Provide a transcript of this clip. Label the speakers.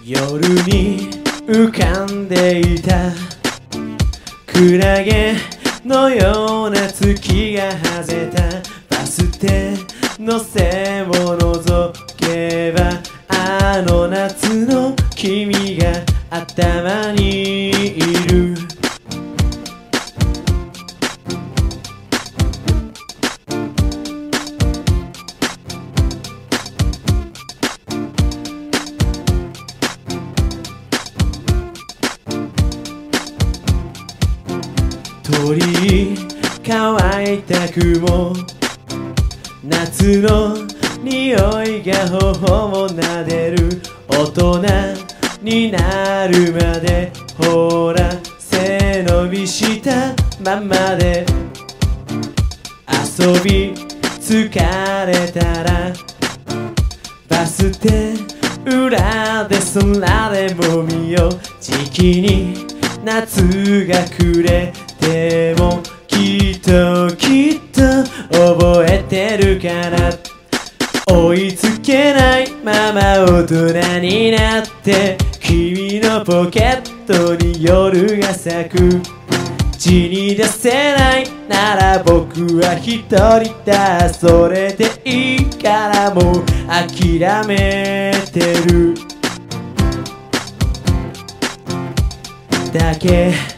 Speaker 1: 夜に浮かんでいたクラゲのような月が外れたバス停の背を覗けばあの夏の君が頭にいる鳥居乾いた雲夏の匂いが頬を撫でる大人になるまでほら背伸びしたままで遊び疲れたらバス停裏で空でも見ようじきに夏が暮れてもきっと覚えてるから追いつけないまま大人になって君のポケットに夜が咲く血に出せないなら僕は一人だそれでいいからもう諦めてるだけ